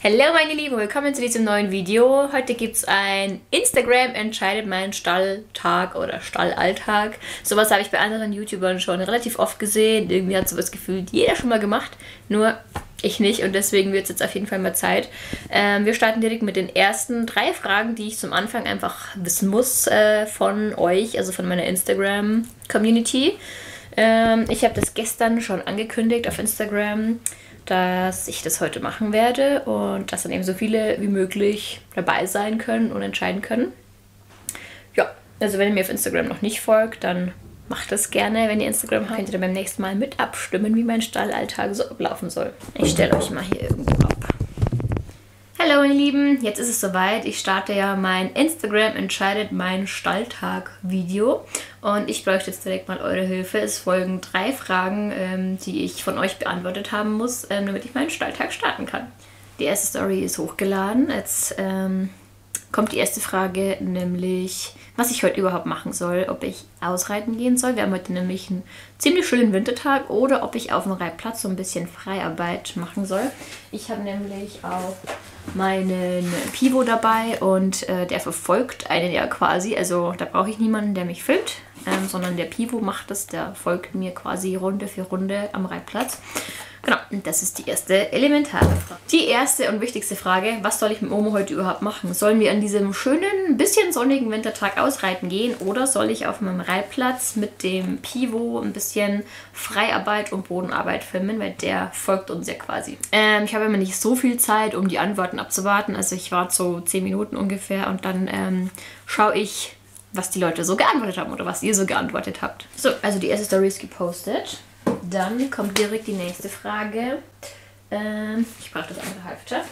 Hallo meine Lieben, willkommen zu diesem neuen Video. Heute gibt es ein Instagram entscheidet meinen Stalltag oder Stallalltag. Sowas habe ich bei anderen YouTubern schon relativ oft gesehen. Irgendwie hat sowas gefühlt jeder schon mal gemacht, nur ich nicht und deswegen wird es jetzt auf jeden Fall mal Zeit. Wir starten direkt mit den ersten 3 Fragen, die ich zum Anfang einfach wissen muss von euch, also von meiner Instagram-Community. Ich habe das gestern schon angekündigt auf Instagram, dass ich das heute machen werde und dass dann eben so viele wie möglich dabei sein können und entscheiden können. Ja, also wenn ihr mir auf Instagram noch nicht folgt, dann macht das gerne. Wenn ihr Instagram habt, könnt ihr dann beim nächsten Mal mit abstimmen, wie mein Stallalltag so ablaufen soll. Ich stelle euch mal hier irgendwo ab. Hallo meine Lieben, jetzt ist es soweit. Ich starte ja mein Instagram entscheidet meinen Stalltag Video und ich bräuchte jetzt direkt mal eure Hilfe. Es folgen 3 Fragen, die ich von euch beantwortet haben muss, damit ich meinen Stalltag starten kann. Die erste Story ist hochgeladen. Jetzt kommt die erste Frage, nämlich was ich heute überhaupt machen soll, ob ich ausreiten gehen soll. Wir haben heute nämlich einen ziemlich schönen Wintertag oder ob ich auf dem Reitplatz so ein bisschen Freiarbeit machen soll. Ich habe nämlich auch meinen Pivo dabei und der verfolgt einen ja quasi. Also da brauche ich niemanden, der mich filmt, sondern der Pivo macht das, der folgt mir quasi Runde für Runde am Reitplatz. Genau, und das ist die erste elementare Frage. Die erste und wichtigste Frage, was soll ich mit Momo heute überhaupt machen? Sollen wir an diesem schönen, bisschen sonnigen Wintertag ausreiten gehen oder soll ich auf meinem Reitplatz mit dem Pivo ein bisschen Freiarbeit und Bodenarbeit filmen, weil der folgt uns ja quasi. Ich habe immer nicht so viel Zeit, um die Antworten abzuwarten, also ich warte so 10 Minuten ungefähr und dann schaue ich, was die Leute so geantwortet haben oder was ihr so geantwortet habt. So, also die erste Story ist gepostet. Dann kommt direkt die nächste Frage. Ich brauche das andere Halfter.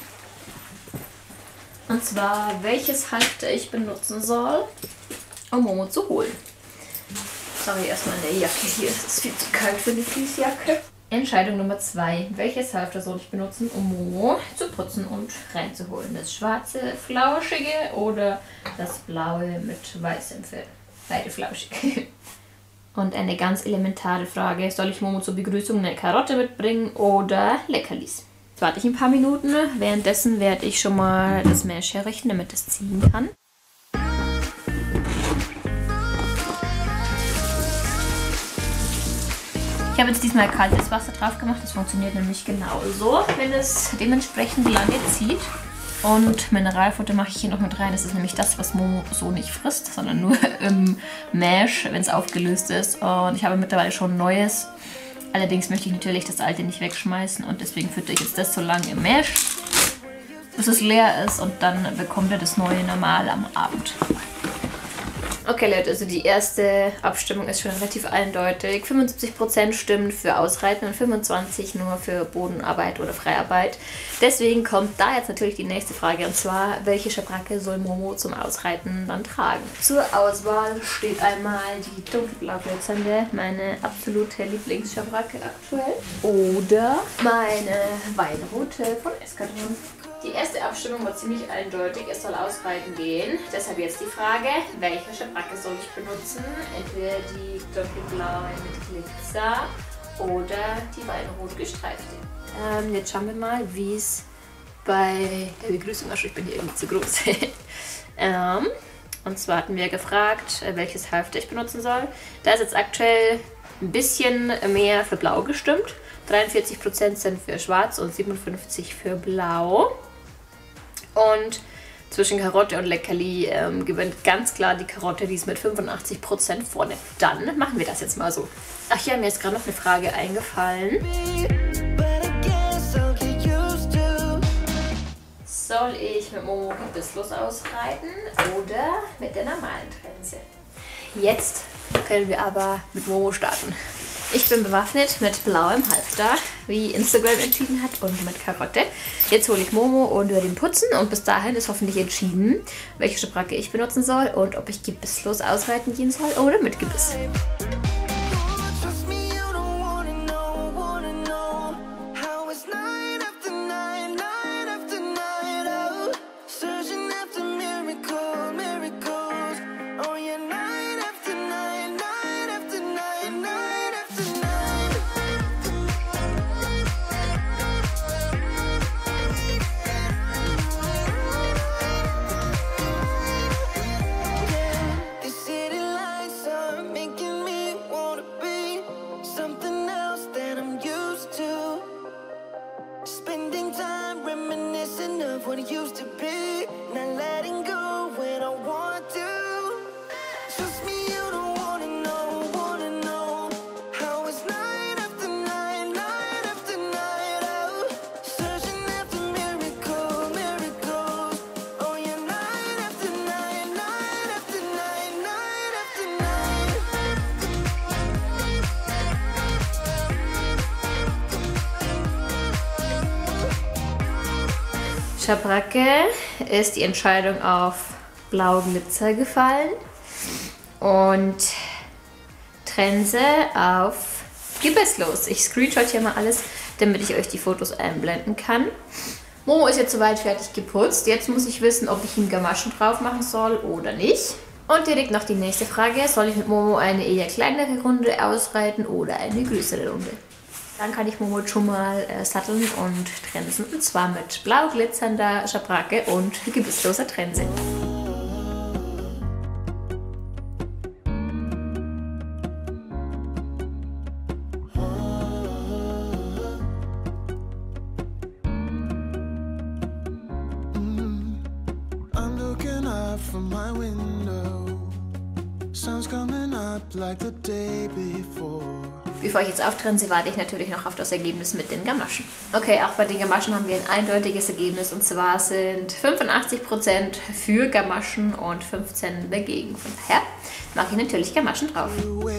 Und zwar, welches Halfter ich benutzen soll, um Momo zu holen. Sorry, erstmal in der Jacke hier. Es ist viel zu kalt für eine Fließjacke. Entscheidung Nummer 2. Welches Halfter soll ich benutzen, um Momo zu putzen und reinzuholen? Das schwarze, flauschige oder das blaue mit weißem Fell? Beide flauschig. Und eine ganz elementare Frage, soll ich Momo zur Begrüßung eine Karotte mitbringen oder Leckerlis? Jetzt warte ich ein paar Minuten, währenddessen werde ich schon mal das Mesh herrichten, damit es ziehen kann. Ich habe jetzt diesmal kaltes Wasser drauf gemacht, das funktioniert nämlich genauso, wenn es dementsprechend lange zieht. Und Mineralfutter mache ich hier noch mit rein. Das ist nämlich das, was Momo so nicht frisst, sondern nur im Mesh, wenn es aufgelöst ist. Und ich habe mittlerweile schon neues. Allerdings möchte ich natürlich das alte nicht wegschmeißen und deswegen fütter ich jetzt das so lange im Mesh, bis es leer ist und dann bekommt er das neue normal am Abend. Okay Leute, also die erste Abstimmung ist schon relativ eindeutig. 75% stimmen für Ausreiten und 25% nur für Bodenarbeit oder Freiarbeit. Deswegen kommt da jetzt natürlich die nächste Frage und zwar, welche Schabracke soll Momo zum Ausreiten dann tragen? Zur Auswahl steht einmal die dunkelblau glitzernde, meine absolute Lieblingsschabracke aktuell, oder meine weinrote von Eskadron. Die erste Abstimmung war ziemlich eindeutig, es soll ausreiten gehen. Deshalb jetzt die Frage, welche Schabracke soll ich benutzen? Entweder die dunkelblaue mit Glitzer oder die weinrot gestreifte. Jetzt schauen wir mal, wie es bei der Begrüßung ausschaut. Ich bin hier irgendwie zu groß. Und zwar hatten wir gefragt, welches Halfter ich benutzen soll. Da ist jetzt aktuell ein bisschen mehr für blau gestimmt. 43% sind für schwarz und 57% für blau. Und zwischen Karotte und Leckerli gewinnt ganz klar die Karotte, die ist mit 85% vorne. Dann machen wir das jetzt mal so. Ach ja, mir ist gerade noch eine Frage eingefallen. Soll ich mit Momo gebisslos ausreiten oder mit der normalen Trense? Jetzt können wir aber mit Momo starten. Ich bin bewaffnet mit blauem Halfter, wie Instagram entschieden hat, und mit Karotte. Jetzt hole ich Momo und werde ihn putzen und bis dahin ist hoffentlich entschieden, welche Schabracke ich benutzen soll und ob ich gebisslos ausreiten gehen soll oder mit Gebiss. Schabracke ist die Entscheidung auf Blau Glitzer gefallen und Trense auf Gebisslos. Ich screenshot hier mal alles, damit ich euch die Fotos einblenden kann. Momo ist jetzt soweit fertig geputzt. Jetzt muss ich wissen, ob ich ihm Gamaschen drauf machen soll oder nicht. Und direkt noch die nächste Frage. Soll ich mit Momo eine eher kleinere Runde ausreiten oder eine größere Runde? Dann kann ich Momo schon mal satteln und trensen. Und zwar mit blau glitzernder Schabracke und gebissloser Trense. Bevor ich jetzt auftrense, warte ich natürlich noch auf das Ergebnis mit den Gamaschen. Okay, auch bei den Gamaschen haben wir ein eindeutiges Ergebnis und zwar sind 85% für Gamaschen und 15% dagegen. Von daher mache ich natürlich Gamaschen drauf.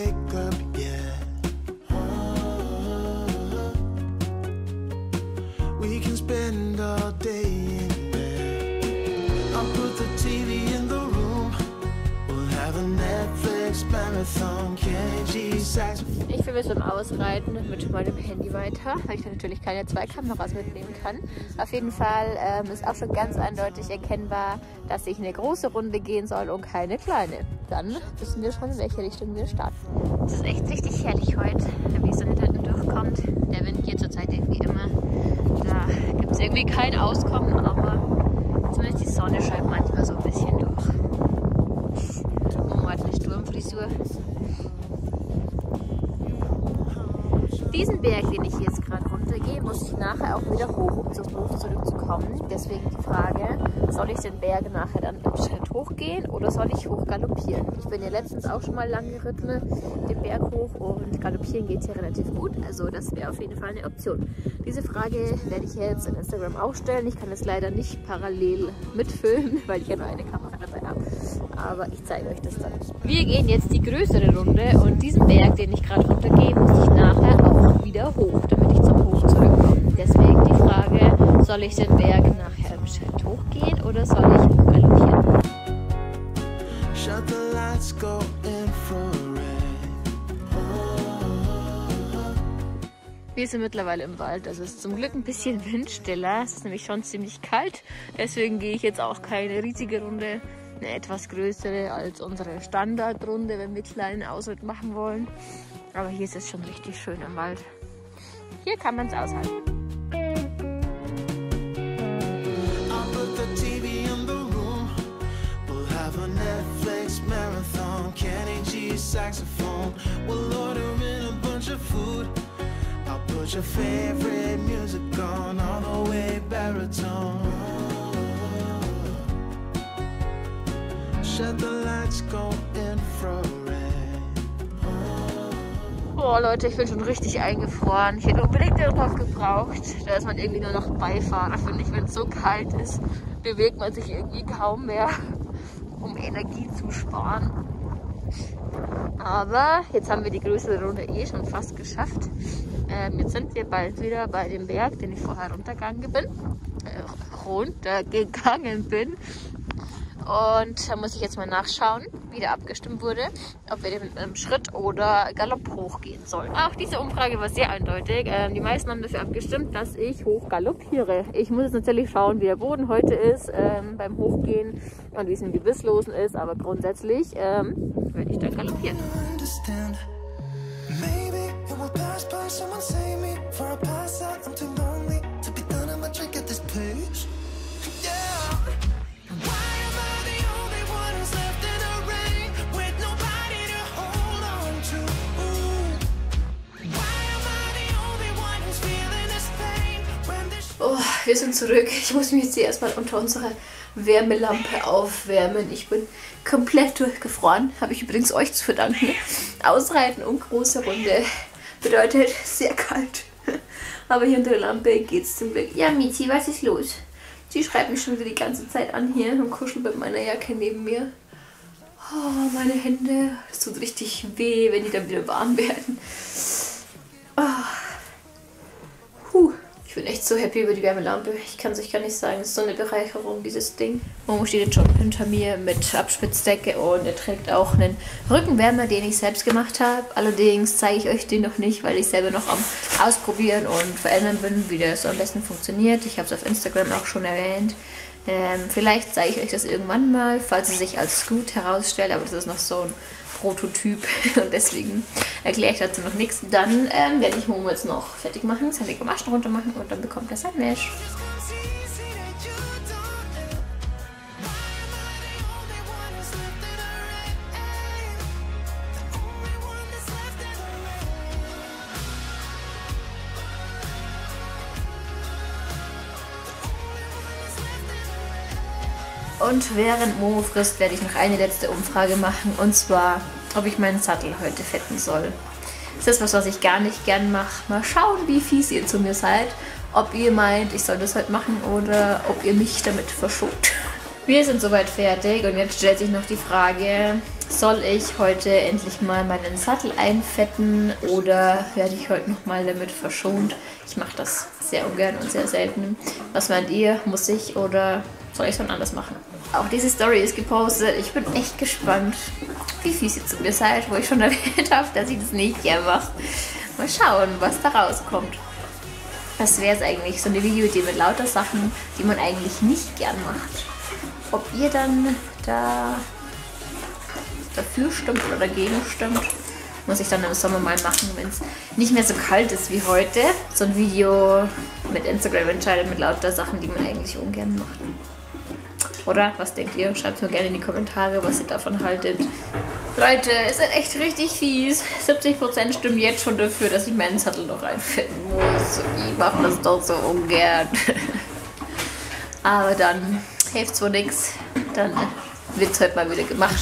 Ich filme beim Ausreiten mit meinem Handy weiter, weil ich natürlich keine zwei Kameras mitnehmen kann. Auf jeden Fall ist auch schon ganz eindeutig erkennbar, dass ich eine große Runde gehen soll und keine kleine. Dann wissen wir schon, in welche Richtung wir starten. Es ist echt richtig herrlich heute, wie es so hinten durchkommt. Der Wind geht zurzeit irgendwie immer. Da gibt es irgendwie kein Auskommen, aber zumindest die Sonne scheint manchmal so ein bisschen durch. Momo hat eine Sturmfrisur. Diesen Berg, den ich jetzt gerade runtergehe, muss ich nachher auch wieder hoch, um zum Hof zurückzukommen. Deswegen die Frage, soll ich den Berg nachher dann im Schritt hochgehen oder soll ich hoch galoppieren? Ich bin ja letztens auch schon mal lang geritten, den Berg hoch, und galoppieren geht hier relativ gut. Also das wäre auf jeden Fall eine Option. Diese Frage werde ich jetzt in Instagram auch stellen. Ich kann es leider nicht parallel mitfilmen, weil ich ja nur eine Kamera dabei habe. Aber ich zeige euch das dann. Wir gehen jetzt die größere Runde und diesen Berg, den ich gerade runtergehe, muss ich nachher auch wieder hoch, damit ich zum Hof zurückkomme. Deswegen die Frage, soll ich den Berg nachher im Schritt hochgehen oder soll ich galoppieren? Wir sind mittlerweile im Wald, also es ist zum Glück ein bisschen windstiller, es ist nämlich schon ziemlich kalt, deswegen gehe ich jetzt auch keine riesige Runde, eine etwas größere als unsere Standardrunde, wenn wir kleinen Ausritt machen wollen. Aber hier ist es schon richtig schön im Wald. Hier kann man es aushalten. Oh Leute, ich bin schon richtig eingefroren. Ich hätte unbedingt irgendwas gebraucht. Da ist man irgendwie nur noch Beifahrer, finde ich. Wenn es so kalt ist, bewegt man sich irgendwie kaum mehr, um Energie zu sparen. Aber jetzt haben wir die größere Runde eh schon fast geschafft. Jetzt sind wir bald wieder bei dem Berg, den ich vorher runtergegangen bin. Und da muss ich jetzt mal nachschauen, wie der abgestimmt wurde, ob wir den mit einem Schritt oder Galopp hochgehen sollen. Auch diese Umfrage war sehr eindeutig. Die meisten haben dafür abgestimmt, dass ich hoch galoppiere. Ich muss jetzt natürlich schauen, wie der Boden heute ist beim Hochgehen und wie es im Gebisslosen ist, aber grundsätzlich werde ich dann galoppieren. Oh, wir sind zurück. Ich muss mich jetzt hier erstmal unter unserer Wärmelampe aufwärmen. Ich bin komplett durchgefroren. Habe ich übrigens euch zu verdanken. Ausreiten und große Runde bedeutet sehr kalt. Aber hier unter der Lampe geht es zum Glück. Ja, Mizi, was ist los? Sie schreibt mich schon wieder die ganze Zeit an hier und kuschelt mit meiner Jacke neben mir. Oh, meine Hände. Es tut richtig weh, wenn die dann wieder warm werden. Oh. Ich bin echt so happy über die Wärmelampe. Ich kann es euch gar nicht sagen. Es ist so eine Bereicherung, dieses Ding. Momo steht jetzt schon hinter mir mit Abspitzdecke und er trägt auch einen Rückenwärmer, den ich selbst gemacht habe. Allerdings zeige ich euch den noch nicht, weil ich selber noch am Ausprobieren und Verändern bin, wie das am besten funktioniert. Ich habe es auf Instagram auch schon erwähnt. Vielleicht zeige ich euch das irgendwann mal, falls es sich als gut herausstellt, aber das ist noch so ein Prototyp und deswegen erkläre ich dazu noch nichts. Dann werde ich Momo jetzt noch fertig machen, seine Gamaschen runter machen und dann bekommt er sein Mesh. Und während Momo frisst, werde ich noch eine letzte Umfrage machen. Und zwar, ob ich meinen Sattel heute fetten soll. Das ist was ich gar nicht gern mache. Mal schauen, wie fies ihr zu mir seid. Ob ihr meint, ich soll das heute machen oder ob ihr mich damit verschont. Wir sind soweit fertig und jetzt stellt sich noch die Frage, soll ich heute endlich mal meinen Sattel einfetten oder werde ich heute nochmal damit verschont? Ich mache das sehr ungern und sehr selten. Was meint ihr? Muss ich oder soll ich es dann anders machen? Auch diese Story ist gepostet. Ich bin echt gespannt, wie fies ihr zu mir seid, wo ich schon erwähnt habe, dass ich das nicht gern mache. Mal schauen, was da rauskommt. Das wäre es eigentlich, so eine Videoidee mit lauter Sachen, die man eigentlich nicht gern macht. Ob ihr dann da dafür stimmt oder dagegen stimmt, muss ich dann im Sommer mal machen, wenn es nicht mehr so kalt ist wie heute. So ein Video mit Instagram entscheidet mit lauter Sachen, die man eigentlich ungern macht. Oder? Was denkt ihr? Schreibt mir gerne in die Kommentare, was ihr davon haltet. Leute, es ist echt richtig fies. 70% stimmen jetzt schon dafür, dass ich meinen Sattel noch einfetten muss. Ich mache das doch so ungern. Aber dann hilft zwar nichts. Dann wird es heute mal wieder gemacht.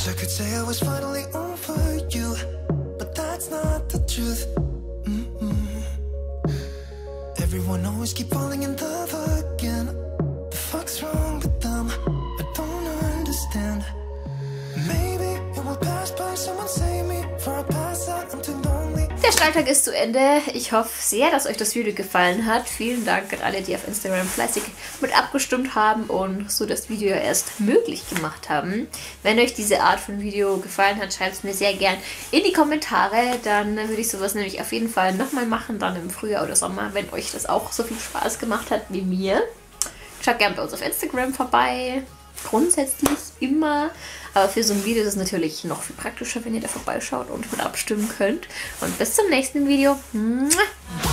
Everyone always keep falling in love again. The fuck's wrong with them? I don't understand. Maybe it will pass by. Someone save me for I pass out. I'm too lonely. Der Stalltag ist zu Ende. Ich hoffe sehr, dass euch das Video gefallen hat. Vielen Dank an alle, die auf Instagram fleißig mit abgestimmt haben und so das Video erst möglich gemacht haben. Wenn euch diese Art von Video gefallen hat, schreibt es mir sehr gern in die Kommentare. Dann würde ich sowas nämlich auf jeden Fall nochmal machen, dann im Frühjahr oder Sommer, wenn euch das auch so viel Spaß gemacht hat wie mir. Schaut gerne bei uns auf Instagram vorbei. Grundsätzlich immer. Aber für so ein Video ist es natürlich noch viel praktischer, wenn ihr da vorbeischaut und mit abstimmen könnt. Und bis zum nächsten Video. Mua.